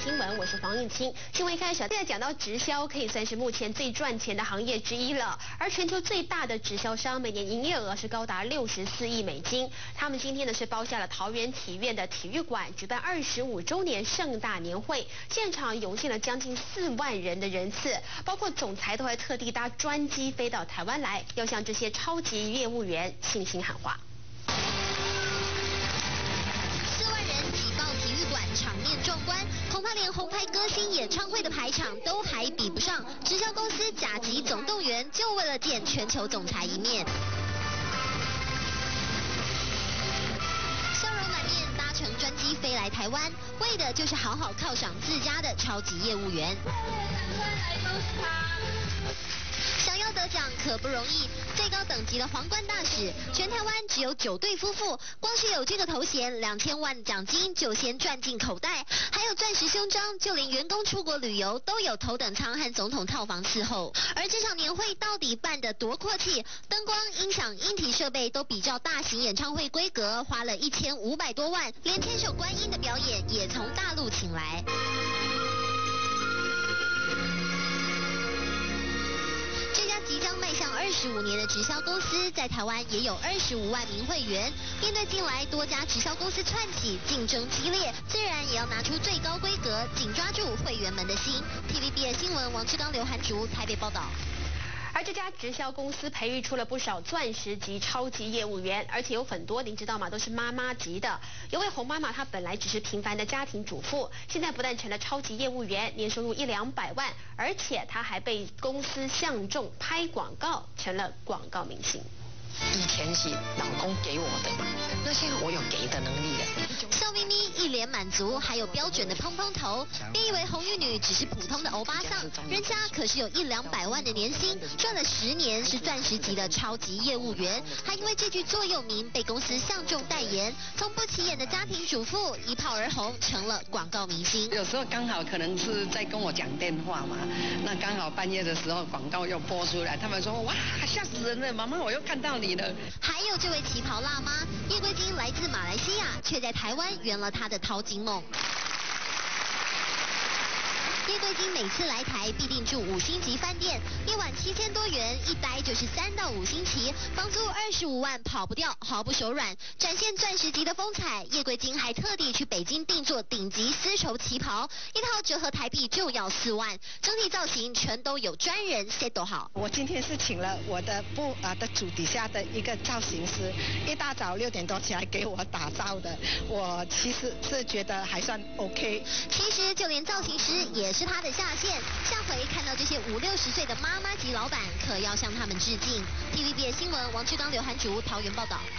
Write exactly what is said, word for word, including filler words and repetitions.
新闻，我是黄韵清。新闻一开始，现在讲到直销，可以算是目前最赚钱的行业之一了。而全球最大的直销商，每年营业额是高达六十四亿美金。他们今天呢是包下了桃园体院的体育馆，举办二十五周年盛大年会，现场涌现了将近四万人的人次，包括总裁都还特地搭专机飞到台湾来，要向这些超级业务员信心喊话。 场面壮观，恐怕连红牌歌星演唱会的排场都还比不上。直销公司甲级总动员，就为了见全球总裁一面。笑容满面，搭乘专机飞来台湾，为的就是好好犒赏自家的超级业务员。想要得奖可不容易，最高等级的皇冠大使，全台湾只有九对夫妇，光是有这个头衔，两千万奖金就先赚进口袋，还有钻石胸章，就连员工出国旅游都有头等舱和总统套房伺候。而这场年会到底办得多阔气，灯光、音响、音体设备都比照大型演唱会规格，花了一千五百多万，连千手观音的表演也从大陆请来。 这家即将迈向二十五年的直销公司，在台湾也有二十五万名会员。面对近来多家直销公司窜起，竞争激烈，自然也要拿出最高规格，紧抓住会员们的心。T V B S 新闻王志刚、刘涵竹台北报道。 而这家直销公司培育出了不少钻石级超级业务员，而且有很多您知道吗？都是妈妈级的。有位洪妈妈，她本来只是平凡的家庭主妇，现在不但成了超级业务员，年收入一两百万，而且她还被公司相中拍广告，成了广告明星。 以前是老公给我的，那现在我有给的能力了。 笑眯眯，一脸满足，还有标准的蓬蓬头，别以为红玉女只是普通的欧巴桑，人家可是有一两百万的年薪，赚了十年是钻石级的超级业务员，还因为这句座右铭被公司相中代言，从不起眼的家庭主妇一炮而红，成了广告明星。 有时候刚好可能是在跟我讲电话嘛，那刚好半夜的时候广告又播出来，他们说哇吓死人了，妈妈我又看到你。 还有这位旗袍辣妈叶桂金，来自马来西亚，却在台湾圆了她的淘金梦。 叶桂金每次来台必定住五星级饭店，一晚七千多元，一待就是三到五星期，房租二十五万跑不掉，毫不手软，展现钻石级的风采。叶桂金还特地去北京定做顶级丝绸旗袍，一套折合台币就要四万，整体造型全都有专人 set 好。 我今天是请了我的部啊的组底下的一个造型师，一大早六点多起来给我打造的，我其实是觉得还算 OK。 其实就连造型师也是 是他的下线，下回看到这些五六十岁的妈妈级老板，可要向他们致敬。T V B S 新闻王志刚、刘涵竹桃园报道。